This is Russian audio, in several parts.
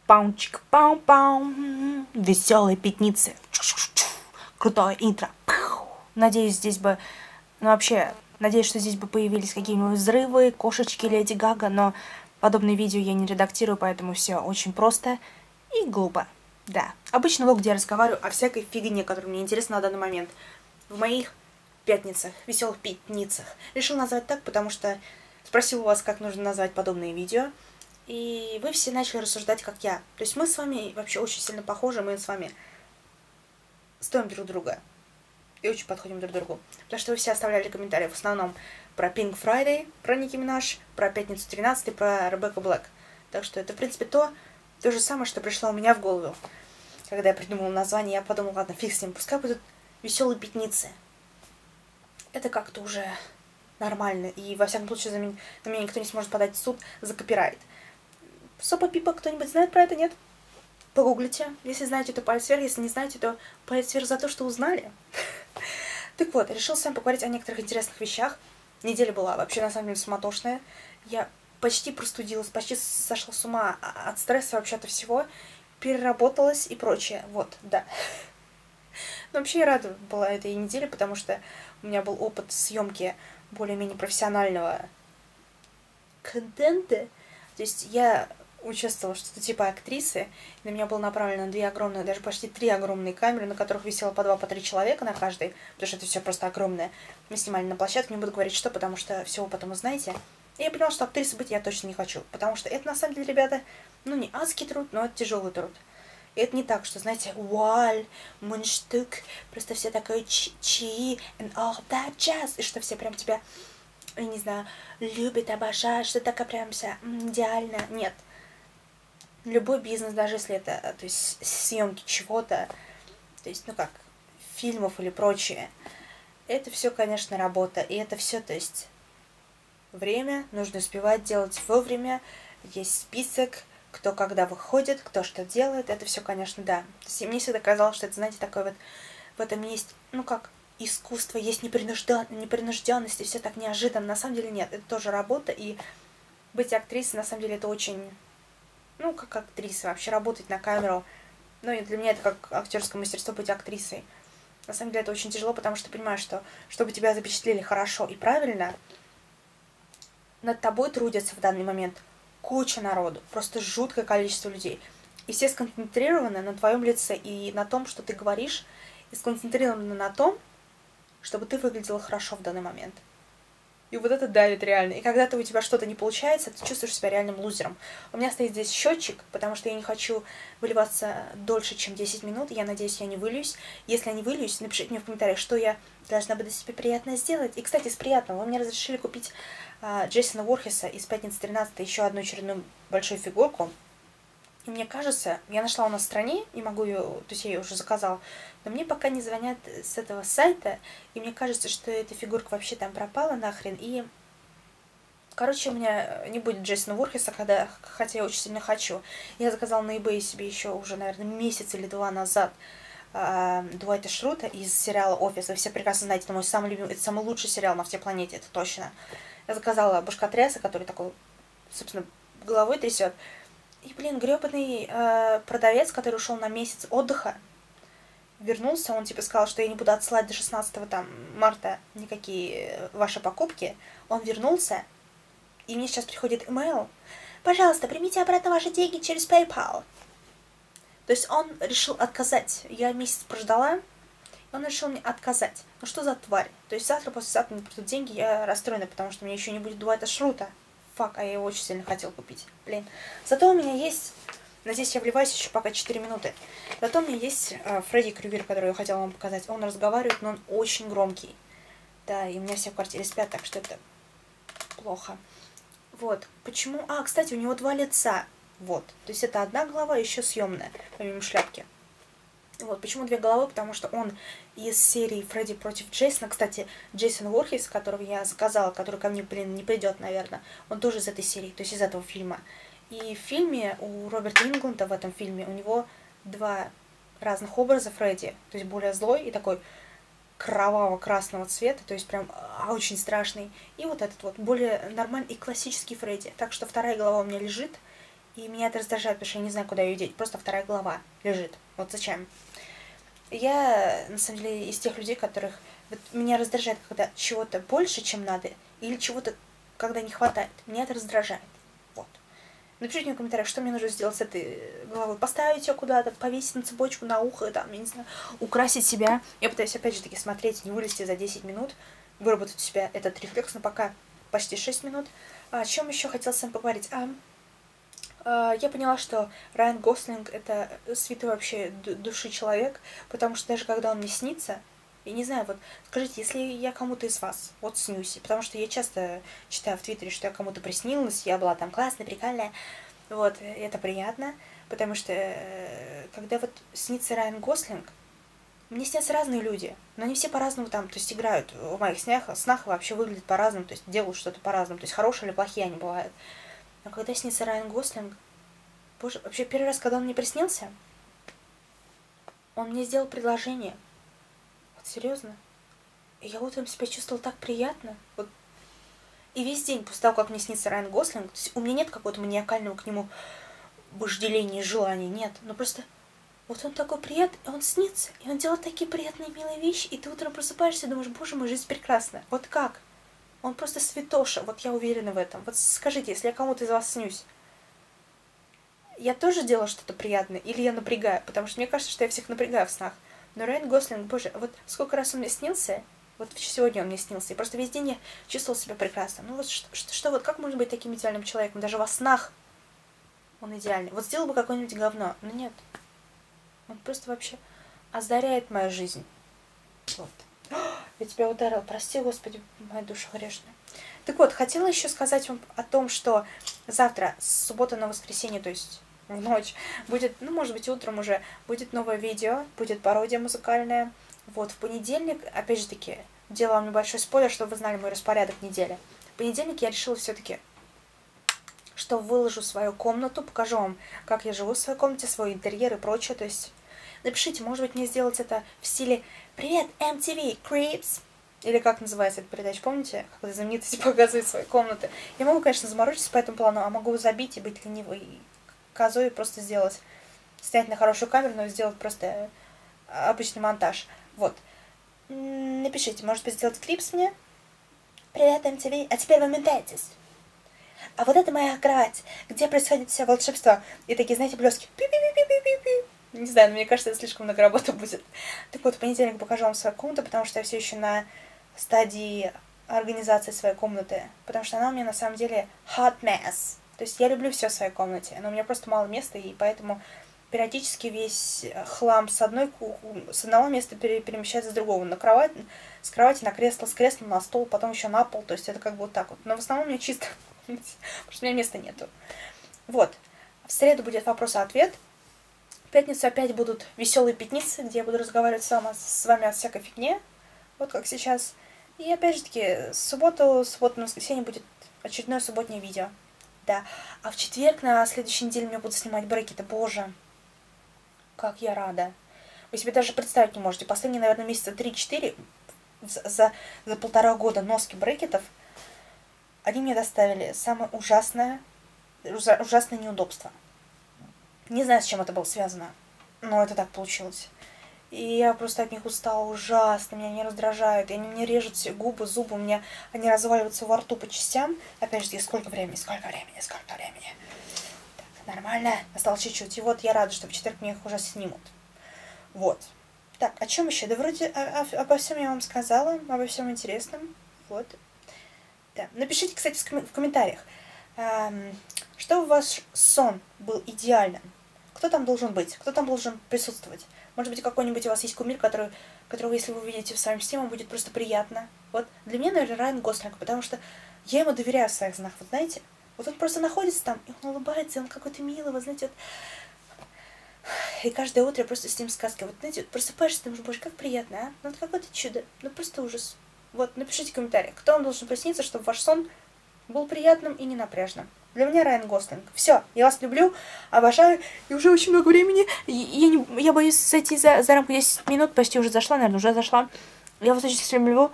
Чик-пау-чик-пау-пау. Веселые пятницы. Крутое интро. Надеюсь, здесь бы... Ну, вообще, надеюсь, что здесь бы появились какие-нибудь взрывы, кошечки Леди Гага, но подобные видео я не редактирую, поэтому все очень просто и глупо. Да, обычно влог, где я разговариваю о всякой фигне, которая мне интересна на данный момент. В моих пятницах, веселых пятницах. Решил назвать так, потому что спросил у вас, как нужно назвать подобные видео. И вы все начали рассуждать, как я. То есть мы с вами вообще очень сильно похожи, мы с вами стоим друг друга. И очень подходим друг к другу. Потому что вы все оставляли комментарии в основном про Pink Friday, про Ники Минаж, про Пятницу 13, про Ребекку Блэк. Так что это, в принципе, то же самое, что пришло у меня в голову. Когда я придумала название, я подумала, ладно, фиг с ним, пускай будут веселые пятницы. Это как-то уже нормально. И, во всяком случае, на меня никто не сможет подать в суд за копирайт. Сопа Пипа, кто-нибудь знает про это, нет? Погуглите. Если знаете, то палец вверх. Если не знаете, то палец вверх за то, что узнали. Так вот, решил с вами поговорить о некоторых интересных вещах. Неделя была вообще, на самом деле, суматошная. Я почти простудилась, почти сошла с ума от стресса, вообще от всего. Переработалась и прочее. Вот, да. Но вообще я рада была этой неделе, потому что у меня был опыт съемки более-менее профессионального контента. То есть я участвовала что-то типа актрисы, и на меня было направлено 2 огромные, даже почти 3 огромные камеры, на которых висело по 2, по 3 человека на каждой, потому что это все просто огромное. Мы снимали на площадке, не буду говорить что, потому что всего потом узнаете. И я поняла, что актрисой быть я точно не хочу, потому что это на самом деле, ребята, ну не адский труд, но это тяжелый труд. И это не так, что, знаете, вуаль, мундштук, просто все такое чи and all that jazz, и что все прям тебя, я не знаю, любят, обожают, что такая прям вся идеальная. Нет. Любой бизнес, даже если это, то есть, съемки чего-то, то есть, ну как, фильмов или прочее, это все, конечно, работа, и это все, то есть, время, нужно успевать делать вовремя, есть список, кто когда выходит, кто что делает, это все, конечно, да. То есть, мне всегда казалось, что это, знаете, такое вот, в этом есть, ну как, искусство, есть непринужденность, и все так неожиданно. На самом деле нет, это тоже работа, и быть актрисой, на самом деле, это очень... Ну, как актриса, вообще работать на камеру. Ну, и для меня это как актерское мастерство быть актрисой. На самом деле это очень тяжело, потому что ты понимаешь, что чтобы тебя запечатлели хорошо и правильно, над тобой трудятся в данный момент куча народу, просто жуткое количество людей. И все сконцентрированы на твоем лице и на том, что ты говоришь, и сконцентрированы на том, чтобы ты выглядела хорошо в данный момент. И вот это давит реально. И когда у тебя что-то не получается, ты чувствуешь себя реальным лузером. У меня стоит здесь счетчик, потому что я не хочу выливаться дольше, чем 10 минут. Я надеюсь, я не выльюсь. Если я не выльюсь, напишите мне в комментариях, что я должна буду себе приятно сделать. И, кстати, с приятного. Вы мне разрешили купить Джейсона Ворхеса из Пятницы 13 еще одну очередную большую фигурку. И мне кажется, я нашла у нас в стране, и могу ее, то есть я ее уже заказала, но мне пока не звонят с этого сайта, и мне кажется, что эта фигурка вообще там пропала нахрен, и... Короче, у меня не будет Джейсона Ворхеса, хотя я очень сильно хочу. Я заказала на eBay себе еще уже, наверное, месяц или 2 назад Дуайта Шрута из сериала «Офис». Вы все прекрасно знаете, это мой самый любимый, это самый лучший сериал на всей планете, это точно. Я заказала башкотряса, который такой, собственно, головой трясет. И, блин, гребаный продавец, который ушел на месяц отдыха, вернулся, он типа сказал, что я не буду отсылать до 16 марта никакие ваши покупки. Он вернулся, и мне сейчас приходит имейл. Пожалуйста, примите обратно ваши деньги через PayPal. То есть он решил отказать. Я месяц прождала, и он решил мне отказать. Ну что за тварь? То есть завтра, послезавтра мне придут деньги, я расстроена, потому что у меня еще не будет Дуайта Шрута. Фак, а я его очень сильно хотел купить. Блин. Зато у меня есть... Надеюсь, я вливаюсь еще пока 4 минуты. Зато у меня есть Фредди Крюгер, который я хотела вам показать. Он разговаривает, но он очень громкий. Да, и у меня все в квартире спят, так что это плохо. Вот. Почему... А, кстати, у него 2 лица. Вот. То есть это одна голова, еще съемная, помимо шляпки. Вот. Почему 2 головы? Потому что он из серии Фредди против Джейсона. Кстати, Джейсон Ворхес, которого я заказала, который ко мне, блин, не придет, наверное, он тоже из этой серии, то есть из этого фильма. И в фильме у Роберта Ингланда, в этом фильме, у него 2 разных образа Фредди. То есть более злой и такой кроваво-красного цвета, то есть прям очень страшный. И вот этот вот более нормальный и классический Фредди. Так что 2 голова у меня лежит. И меня это раздражает, потому что я не знаю, куда ее деть. Просто вторая голова лежит. Вот зачем? Я, на самом деле, из тех людей, которых... Вот меня раздражает, когда чего-то больше, чем надо, или чего-то, когда не хватает. Меня это раздражает. Вот. Напишите мне в комментариях, что мне нужно сделать с этой головой. Поставить ее куда-то, повесить на цепочку, на ухо, там, я не знаю, украсить себя. Я пытаюсь, опять же таки, смотреть, не вылезти за 10 минут, выработать у себя этот рефлекс, но пока почти 6 минут. О чем еще хотела с вами поговорить? Я поняла, что Райан Гослинг — это святой вообще души человек, потому что даже когда он мне снится, я не знаю, вот скажите, если я кому-то из вас вот снюсь, потому что я часто читаю в Твиттере, что я кому-то приснилась, я была там классная, прикольная, вот, это приятно, потому что когда вот снится Райан Гослинг, мне снятся разные люди, но они все по-разному там, то есть играют в моих снах вообще выглядят по-разному, то есть делают что-то по-разному, то есть хорошие или плохие они бывают. Но когда снится Райан Гослинг, боже, вообще первый раз, когда он мне приснился, он мне сделал предложение. Вот серьезно. И я утром себя чувствовала так приятно. Вот. И весь день, после того, как мне снится Райан Гослинг, то есть у меня нет какого-то маниакального к нему вожделения, желания, нет. Но просто вот он такой приятный, и он снится, и он делает такие приятные, милые вещи, и ты утром просыпаешься и думаешь, боже мой, жизнь прекрасна. Вот как? Он просто святоша, вот я уверена в этом. Вот скажите, если я кому-то из вас снюсь, я тоже делаю что-то приятное или я напрягаю? Потому что мне кажется, что я всех напрягаю в снах. Но Райан Гослинг, боже, вот сколько раз он мне снился, вот сегодня он мне снился, и просто весь день я чувствовала себя прекрасно. Ну вот что вот, как можно быть таким идеальным человеком? Даже во снах он идеальный. Вот сделал бы какое-нибудь говно, но нет. Он просто вообще озаряет мою жизнь. Вот. Я тебя ударил, прости, Господи, моя душа грешная. Так вот, хотела еще сказать вам о том, что завтра, с субботы на воскресенье, то есть в ночь, будет, ну, может быть, утром уже, будет новое видео, будет пародия музыкальная. Вот, в понедельник, опять же таки, делаю вам небольшой спойлер, чтобы вы знали мой распорядок недели. В понедельник я решила все-таки, что выложу свою комнату, покажу вам, как я живу в своей комнате, свой интерьер и прочее, то есть напишите, может быть, мне сделать это в стиле «Привет, MTV, Creeps!» Или как называется эта передача, помните? Когда знаменитости показывают свои комнаты. Я могу, конечно, заморочиться по этому плану, а могу забить и быть ленивой козой и просто снять на хорошую камеру, но сделать просто обычный монтаж. Вот. Напишите, может быть, сделать клипс мне? «Привет, MTV, а теперь вы метайтесь. А вот это моя кровать, где происходит все волшебство». И такие, знаете, блески. Пи-пи-пи-пи-пи-пи. Не знаю, но мне кажется, это слишком много работы будет. Так вот, в понедельник покажу вам свою комнату, потому что я все еще на стадии организации своей комнаты. Потому что она у меня на самом деле hot mess. То есть я люблю все в своей комнате, но у меня просто мало места, и поэтому периодически весь хлам с одного места перемещается с другого. С кровати на кресло, с кресла на стол, потом еще на пол. То есть это как бы вот так вот. Но в основном у меня чисто, потому что у меня места нету. Вот. В среду будет вопрос-ответ. В пятницу опять будут веселые пятницы, где я буду разговаривать с вами о всякой фигне, вот как сейчас. И опять же таки, суббота на воскресенье будет очередное субботнее видео. Да. А в четверг на следующей неделе я буду снимать брекеты. Боже, как я рада. Вы себе даже представить не можете. Последние, наверное, месяца 3-4 за 1,5 года носки брекетов, они мне доставили самое ужасное неудобство. Не знаю, с чем это было связано, но это так получилось. И я просто от них устала ужасно, меня не раздражают, и они мне режут все губы, зубы, у меня они разваливаются во рту по частям. Опять же, сколько времени. Так, нормально, осталось чуть-чуть. И вот я рада, что в четверг мне их уже снимут. Вот. Так, о чем еще? Да вроде обо всем я вам сказала, обо всем интересном. Вот. Да. Напишите, кстати, в комментариях, что у вас сон был идеальным. Кто там должен быть? Кто там должен присутствовать? Может быть, какой-нибудь у вас есть кумир, которого, если вы увидите в своем сне, вам будет просто приятно. Вот для меня, наверное, Райан Гослинг, потому что я ему доверяю в своих снах. Вот знаете, вот он просто находится там, и он улыбается, и он какой-то милый, вот знаете, вот. И каждое утро я просто с ним сказки. Вот знаете, вот просыпаешься, думаешь, боже, как приятно, а? Ну, это какое-то чудо, ну просто ужас. Вот, напишите в комментариях, кто вам должен присниться, чтобы ваш сон был приятным и ненапряжным. Для меня Райан Гослинг. Все, я вас люблю, обожаю, и уже очень много времени. Я боюсь зайти за рамку 10 минут, почти уже зашла, наверное, уже зашла. Я вас очень сильно люблю.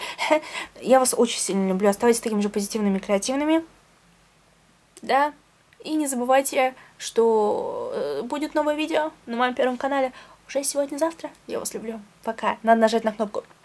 Я вас очень сильно люблю. Оставайтесь такими же позитивными, креативными. Да. И не забывайте, что будет новое видео на моем первом канале уже сегодня-завтра. Я вас люблю. Пока. Надо нажать на кнопку.